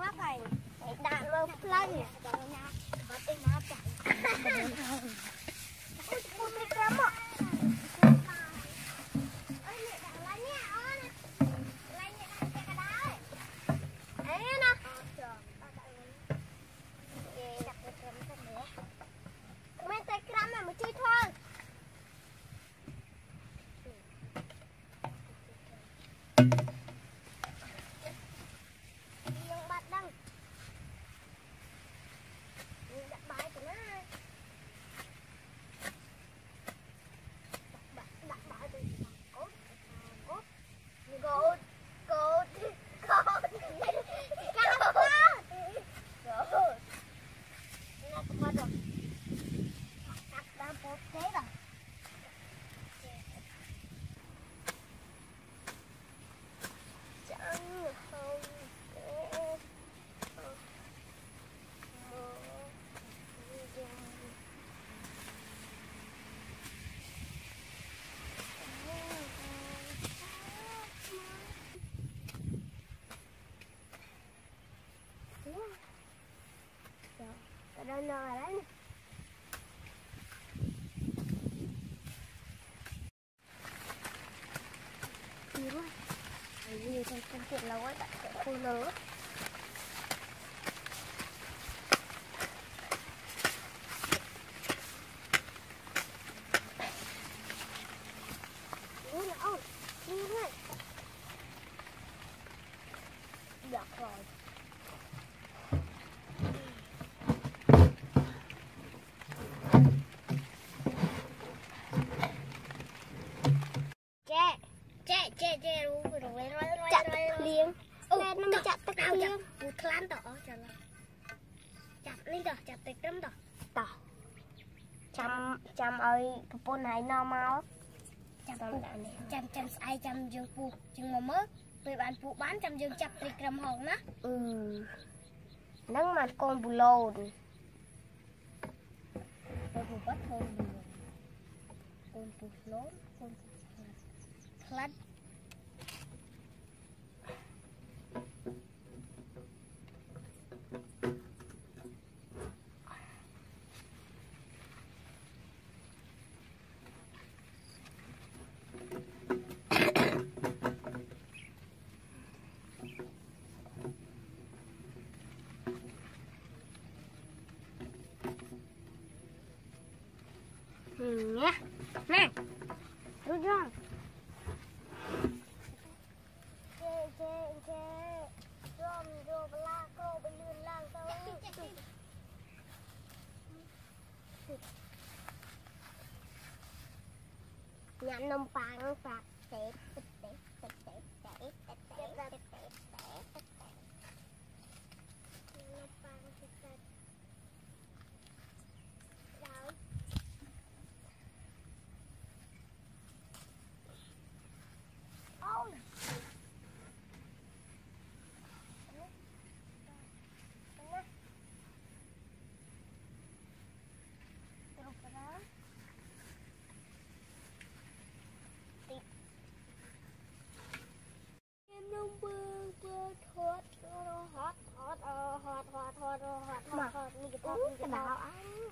mắt này đạn vào play có tên nó chạy ôi mày lắm ạ đâu nào đấy gì quá gì trong công chuyện lâu ấy tại sẽ khô nớ được rồi chè luôn rồi chặt liếng lên nó mới chặt tắc liếng một khăn tỏ chặt lên tỏ chặt tịch lắm tỏ chăm ơi cái pôn này no máu chăm ai chăm dương phụ chừng mà mớt tụi bạn phụ bán chăm dương chặt tịch rầm hồng á nắng mặt con bù lô con bù bắt thôi con bù lố con khăn nhá nè rút ra nhặt nông pang phạt tết cái bảo anh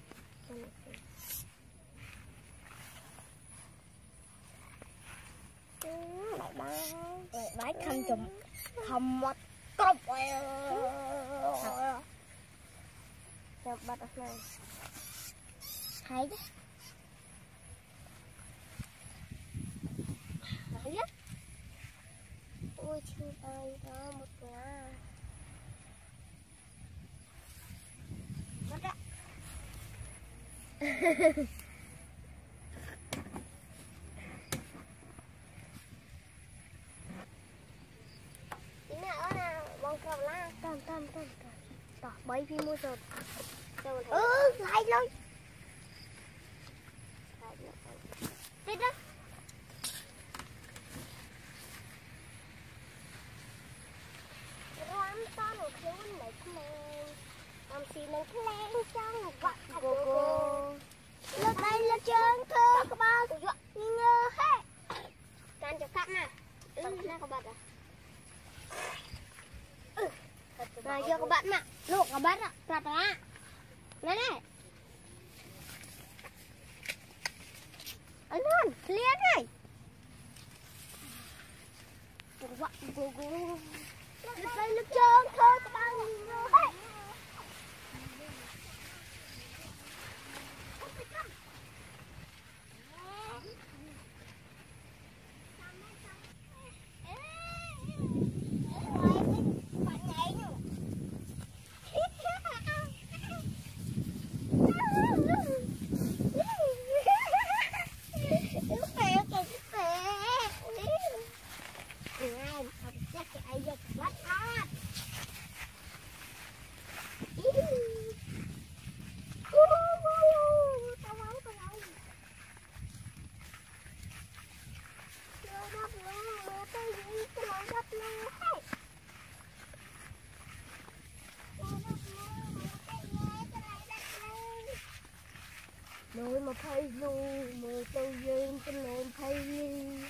bái khăn chùm không mất cốc chụp bắt ở này thấy chứ thấy chứ ôi trời ơi đó một quả mất á tỏ bấy phim mua rồi lại rồi tít đó làm to một thiếu này làm xì mình cái len trong vặt cô lên đây lên trên thưa các ba ngơ hết can cho cắt nè nó có bật à Này cho các bạn ạ, luộc các bạn ạ, đặt ra. Này này. Anh ơi, liền này. Nước đây nước trơn thôi các bạn. Nồi mà thay luôn, mười tôi dương cái nồi thay luôn.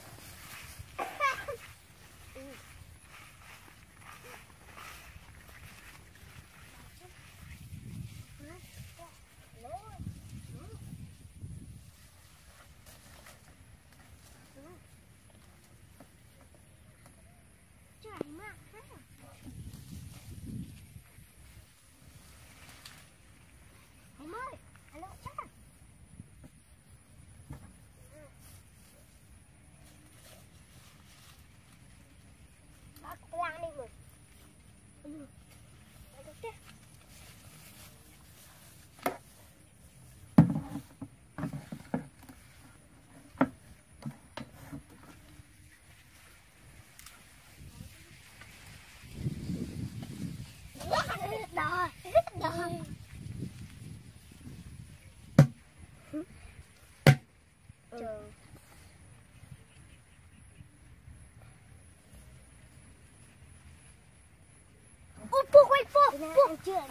Đỏ, đỏ. Chưa.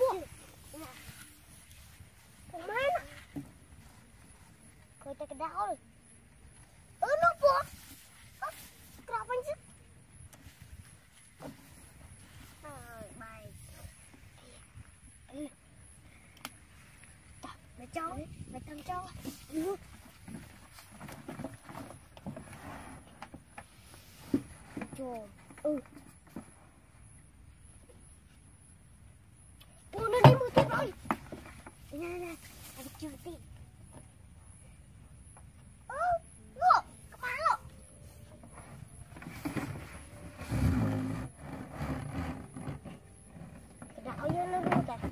Thằng má nè. Coi ta cái đau rồi. Nó buộc. Cọp anh chứ. Bài. Mày cho, mày thằng cho. Trời. Nó đi mua tiếp rồi. Nè, anh chưa tí. Ngộ, các bạn ngộ. Cái đạo như nó mua kìa.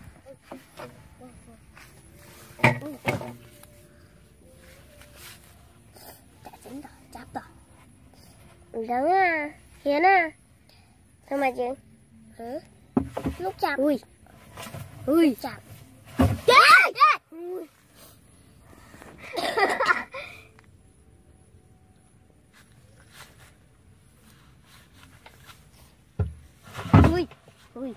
Chả dính rồi, chắp rồi. Đúng à, Hiến à. Sao mà chị? Hả? Lúc chạm. Ui chạm. Ui. Ui.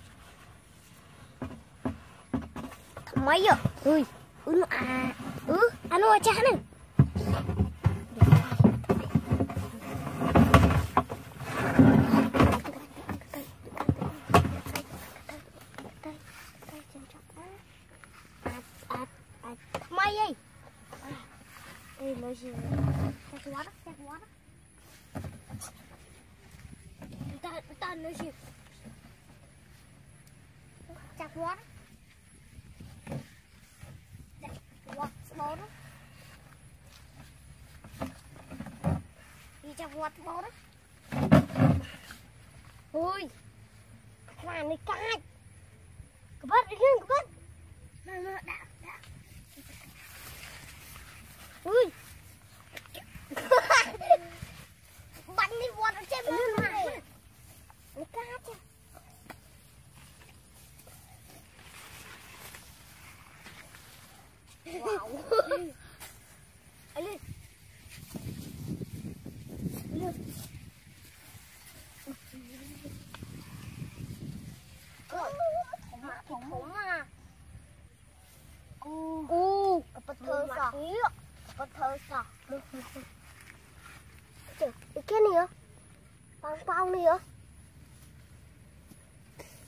Thằng mấy vậy? Nó à. Anh ơi cha này. Mày ơi. Ê nói gì? Chắc quá đó. Ta nói gì? Chắc quá đó. Bố đó. Đi chắc quá bố đó. Ui. Làm này cay. Các bạn đi lên các bạn. Nó đã. Ui. Bắn đi vọt ở trên lưng này. Nó cát chứ. Wow. Lên. Thủng à. Cái thơ sao? Cái thơ sao? Cái này hả? Bao này hả?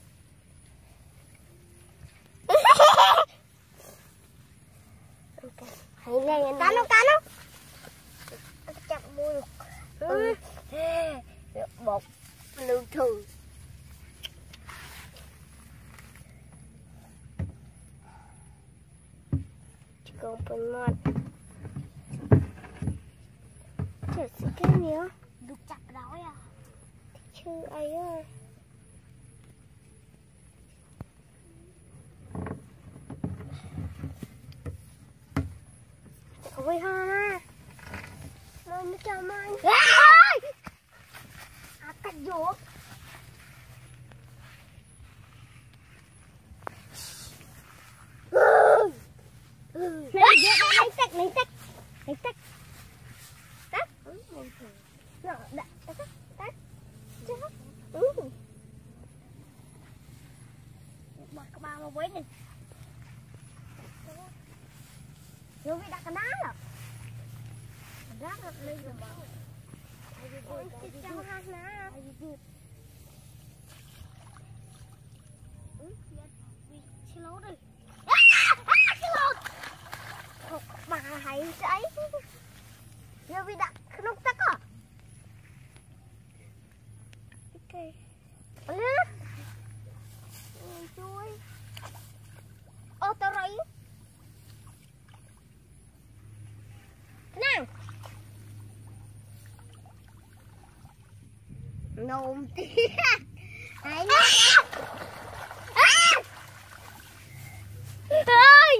cắn không chặt môi được bột lương thường còn phần mặt chả sẽ cái nữa được chặt đói à chứ ấy ơi ôi ha nó mới cho mai cắt vô lấy tách bật cái bao mà quấy đi vô bị đặt cái đá rồi đá nó lên rồi mà trong hang ná xin lỗi đi bà hãy cháy giờ bị đặt không tắc à ok chui ô tao rồi nào nôm tiếc hãy ơi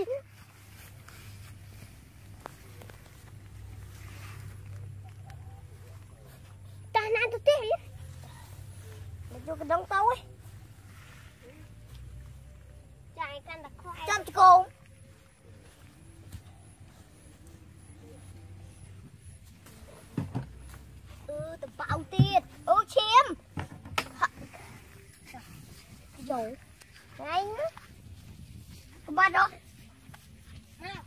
ta nãy tôi tiếc vô cái đống tao ấy chạy căn đặt khoai chăm cho cô tao bảo tiền chim rồi ngay nữa ba đó